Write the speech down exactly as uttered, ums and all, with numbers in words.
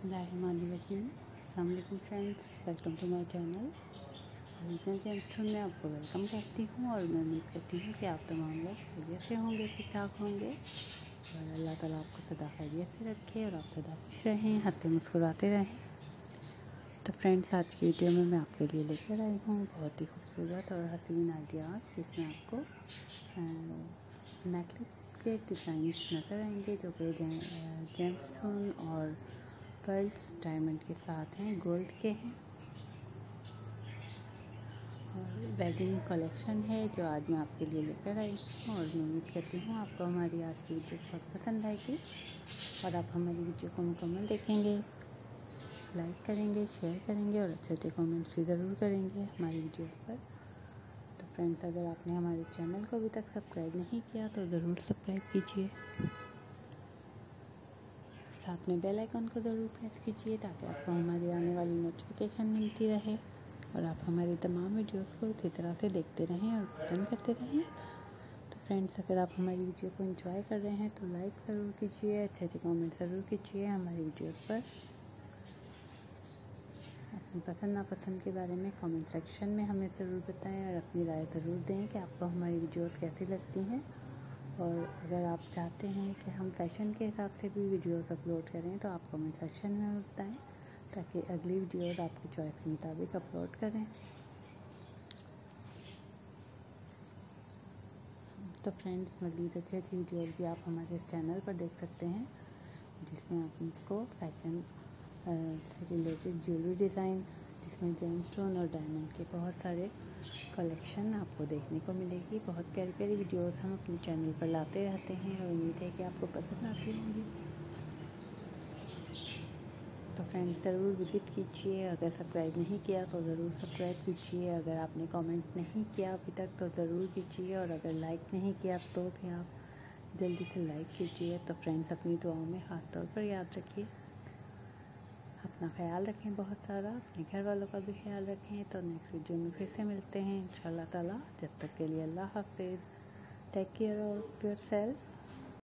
बिस्मिल्लाहिर्रहमानिर्रहीम। अस्सलाम वालेकुम friends, welcome to my channel. Original gemstone में आपको वेलकम करती हूँ और मैं उम्मीद करती हूँ कि आप तमाम लोग खैरियत से होंगे, ठीक ठाक होंगे और अल्लाह ताला आपको सदा खैरियत से रखे और आप सदा खुश रहें, हंसते मुस्कुराते रहें। तो फ्रेंड्स, आज की वीडियो में मैं आपके लिए लेकर आई हूँ बहुत ही खूबसूरत और हसीन आइडियाज़, जिसमें आपको नेकलेस के डिज़ाइंस नज़र आएंगे जो कि जेम्सटोन और पर्ल्स डायमंड के साथ हैं, गोल्ड के हैं। और वेडिंग कलेक्शन है जो आज मैं आपके लिए लेकर आई हूँ और मैं उम्मीद करती हूँ आपको हमारी आज की वीडियो बहुत पसंद आएगी और आप हमारी वीडियो को मुकम्मल देखेंगे, लाइक करेंगे, शेयर करेंगे और अच्छे अच्छे कमेंट्स भी ज़रूर करेंगे हमारी वीडियोस पर। तो फ्रेंड्स, अगर आपने हमारे चैनल को अभी तक सब्सक्राइब नहीं किया तो ज़रूर सब्सक्राइब कीजिए, साथ में बेल आइकन को ज़रूर प्रेस कीजिए ताकि आपको हमारी आने वाली नोटिफिकेशन मिलती रहे और आप हमारी तमाम वीडियोस को इसी तरह से देखते रहें और पसंद करते रहें। तो फ्रेंड्स, अगर आप हमारी वीडियो को एंजॉय कर रहे हैं तो लाइक ज़रूर कीजिए, अच्छे अच्छे कमेंट ज़रूर कीजिए हमारी वीडियोस पर। अपनी पसंद नापसंद के बारे में कमेंट सेक्शन में हमें ज़रूर बताएं और अपनी राय ज़रूर दें कि आपको हमारी वीडियोस कैसी लगती हैं। और अगर आप चाहते हैं कि हम फैशन के हिसाब से भी वीडियोस अपलोड करें तो आप कमेंट सेक्शन में बताएं ताकि अगली वीडियोस आपकी चॉइस के मुताबिक अपलोड करें। तो फ्रेंड्स, मज़ीद अच्छी अच्छी वीडियोस भी आप हमारे इस चैनल पर देख सकते हैं जिसमें आपको फैशन से रिलेटेड ज्वेलरी डिज़ाइन, जिसमें जेमस्टोन और डायमंड के बहुत सारे कलेक्शन आपको देखने को मिलेगी। बहुत प्यारी प्यारी वीडियोस हम अपने चैनल पर लाते रहते हैं और उम्मीद है कि आपको पसंद आती होंगी। तो फ्रेंड्स, ज़रूर विज़िट कीजिए। अगर सब्सक्राइब नहीं किया तो ज़रूर सब्सक्राइब कीजिए। अगर आपने कमेंट नहीं किया अभी तक तो ज़रूर कीजिए और अगर लाइक नहीं किया तो भी आप जल्दी से लाइक कीजिए। तो फ्रेंड्स, अपनी दुआओं में ख़ास तौर पर याद रखिए, अपना ख्याल रखें बहुत सारा, अपने घर वालों का भी ख्याल रखें। तो नेक्स्ट वीडियो में फिर से मिलते हैं इंशाल्लाह ताला। जब तक के लिए अल्लाह हाफिज़। Take care of yourself.